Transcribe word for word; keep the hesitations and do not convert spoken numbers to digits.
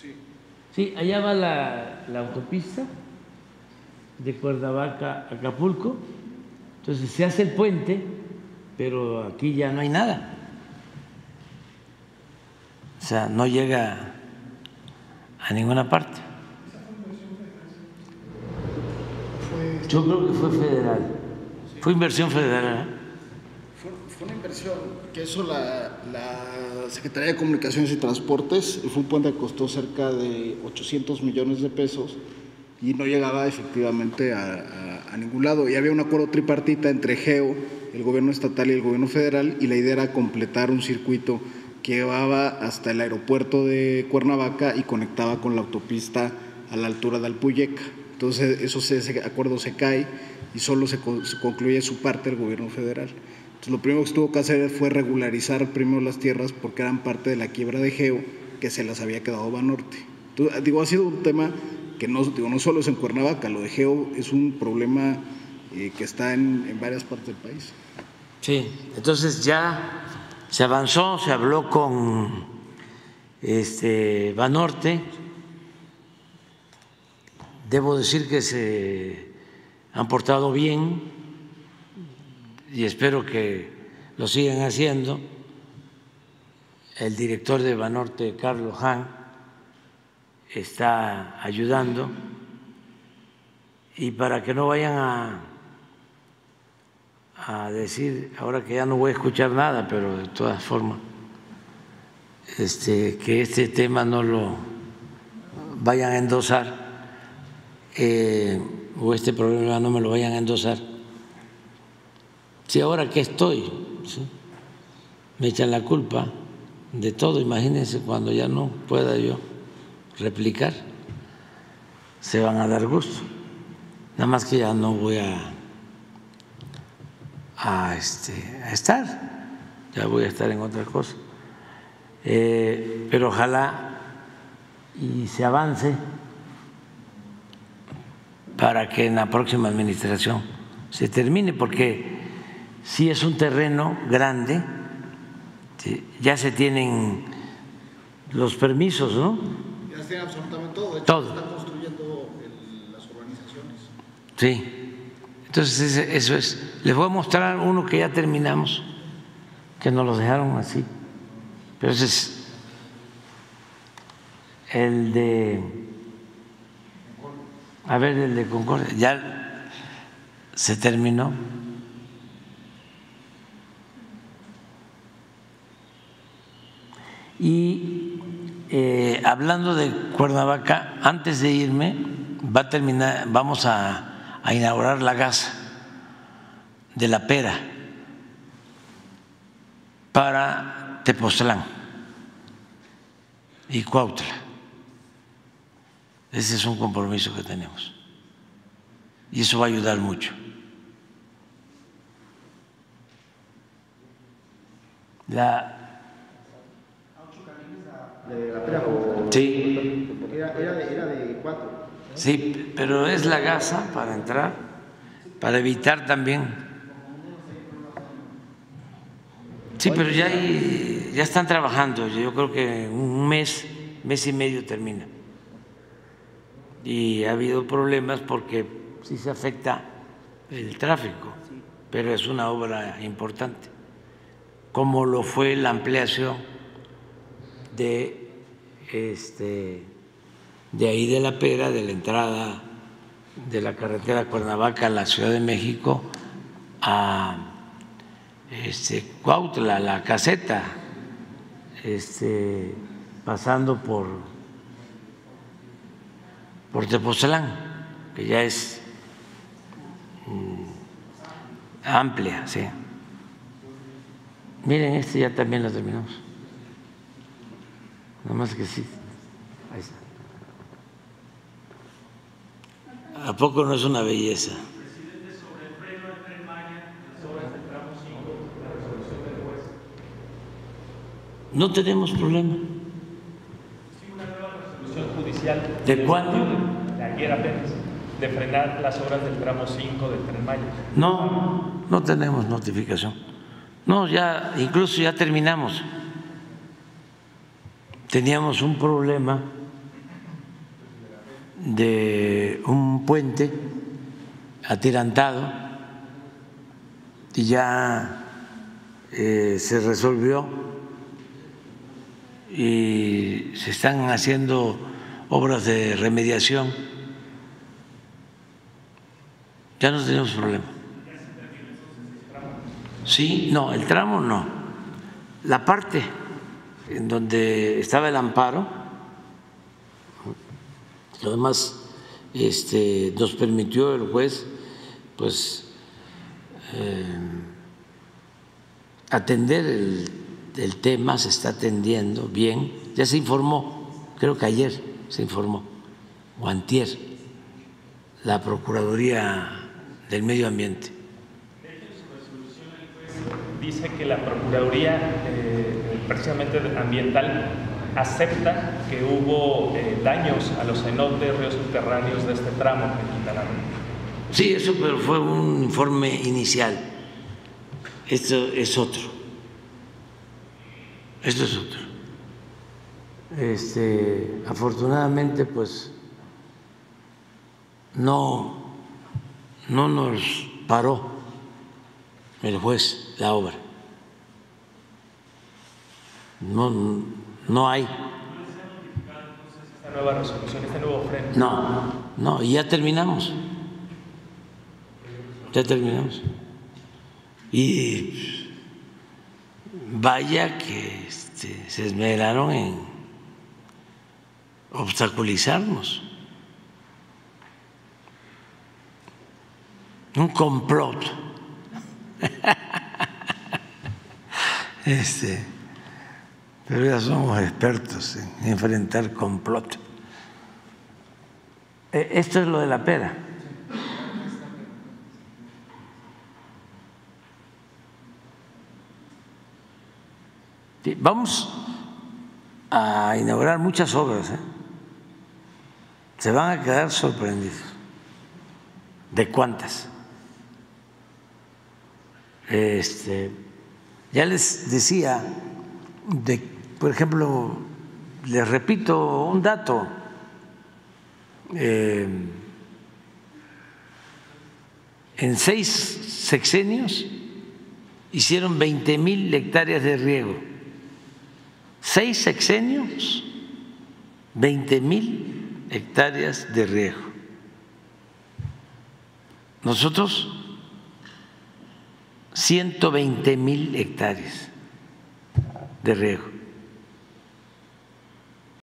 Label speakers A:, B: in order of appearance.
A: Sí.
B: Sí, allá va la, la autopista de Cuernavaca a Acapulco. Entonces se hace el puente, pero aquí ya no hay nada. O sea, no llega a ninguna parte. Yo creo que fue federal. Sí. Fue inversión federal. ¿eh?
A: Fue, fue una inversión que hizo la, la Secretaría de Comunicaciones y Transportes. Fue un puente que costó cerca de ochocientos millones de pesos y no llegaba efectivamente a, a, a ningún lado. Y había un acuerdo tripartita entre GEO, el gobierno estatal y el gobierno federal, y la idea era completar un circuito que llevaba hasta el aeropuerto de Cuernavaca y conectaba con la autopista a la altura de Alpuyeca. Entonces eso se, ese acuerdo se cae y solo se, se concluye su parte el gobierno federal. Entonces lo primero que tuvo que hacer fue regularizar primero las tierras porque eran parte de la quiebra de GEO que se las había quedado Banorte. Entonces, digo, ha sido un tema que no, digo, no solo es en Cuernavaca, lo de GEO es un problema eh, que está en, en varias partes del país.
B: Sí, entonces ya se avanzó, se habló con este Banorte. Debo decir que se han portado bien y espero que lo sigan haciendo. El director de Banorte, Carlos Han, está ayudando, y para que no vayan a, a decir, ahora que ya no voy a escuchar nada, pero de todas formas, este, que este tema no lo vayan a endosar. Eh, o este problema no me lo vayan a endosar. Si ahora que estoy, ¿sí?, me echan la culpa de todo, imagínense cuando ya no pueda yo replicar, se van a dar gusto. Nada más que ya no voy a, a, este, a estar, ya voy a estar en otra cosa. Eh, pero ojalá y se avance para que en la próxima administración se termine, porque sí es un terreno grande, ¿sí?, ya se tienen los permisos, ¿no?
A: Ya se tiene absolutamente todo, de hecho
B: todo.
A: Se están construyendo el, las urbanizaciones.
B: Sí, entonces eso es. Les voy a mostrar uno que ya terminamos, que nos los dejaron así, pero ese es el de... A ver, el de Concordia, ya se terminó. Y eh, hablando de Cuernavaca, antes de irme, va a terminar, vamos a, a inaugurar la gasa de la Pera para Tepoztlán y Cuautla. Ese es un compromiso que tenemos y eso va a ayudar mucho. La
C: de la Pera o
B: sí,
C: era, era, de, era de cuatro, ¿no?
B: Sí, pero es la gasa para entrar, para evitar también. Sí, pero ya hay, ya están trabajando. Yo creo que un mes, mes y medio termina. Y ha habido problemas porque sí se afecta el tráfico, pero es una obra importante, como lo fue la ampliación de este de ahí de la Pera, de la entrada de la carretera Cuernavaca a la Ciudad de México a este Cuautla, la caseta, este pasando por por Tepoztlán, que ya es mm, amplia, sí. Miren, este ya también lo terminamos. Nada más que sí. Ahí está. ¿A poco no es una belleza?
D: Presidente, sobre el freno al Tren Maya, las obras del tramo cinco, la resolución del juez.
B: No tenemos problema.
D: Sí, una nueva resolución judicial.
B: ¿De cuándo?
D: De ayer apenas, de frenar las obras del tramo cinco del Tren Maya.
B: No, no tenemos notificación. No, ya, incluso ya terminamos. Teníamos un problema de un puente atirantado y ya eh, se resolvió y se están haciendo obras de remediación. Ya no tenemos problema. Sí, no, el tramo no. La parte en donde estaba el amparo, lo demás este, nos permitió el juez pues eh, atender el, el tema, se está atendiendo bien, ya se informó, creo que ayer se informó, o antier, la Procuraduría del Medio Ambiente.
D: De hecho, en su resolución el juez dice que la Procuraduría eh, precisamente ambiental acepta que hubo eh, daños a los cenotes, ríos subterráneos de este tramo en Quintana Roo.
B: Sí, eso pero fue un informe inicial. Esto es otro. Esto es otro. Este, afortunadamente, pues no, no nos paró el juez la obra. No, no hay.
D: Esta nueva resolución, este nuevo freno.
B: No, no, y ya terminamos. Ya terminamos. Y vaya que este, se esmeraron en obstaculizarnos. Un complot. Este, pero ya somos expertos en enfrentar complot. Esto es lo de la pera. Vamos a inaugurar muchas obras, ¿eh? Se van a quedar sorprendidos de cuántas. Este, ya les decía, de, por ejemplo, les repito un dato. Eh, en seis sexenios hicieron veinte mil hectáreas de riego. Seis sexenios, veinte mil hectáreas de riego. Nosotros, ciento veinte mil hectáreas de riego.